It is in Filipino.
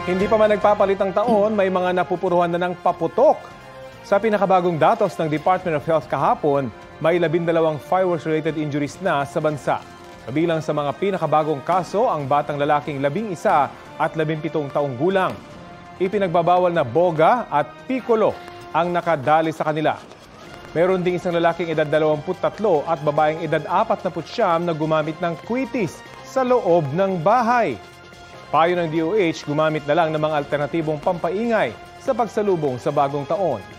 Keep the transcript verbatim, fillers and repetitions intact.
Hindi pa man nagpapalit ang taon, may mga napupuruhan na ng paputok. Sa pinakabagong datos ng Department of Health kahapon, may labindalawang fireworks-related injuries na sa bansa. Kabilang sa mga pinakabagong kaso ang batang lalaking labing isa at labimpitong taong gulang. Ipinagbabawal na boga at piccolo ang nakadali sa kanila. Meron ding isang lalaking edad dalawampu't tatlo at babaeng edad apat na putsyam na gumamit ng kwitis sa loob ng bahay. Payo ng D O H, gumamit na lang ng mga alternatibong pampaingay sa pagsalubong sa bagong taon.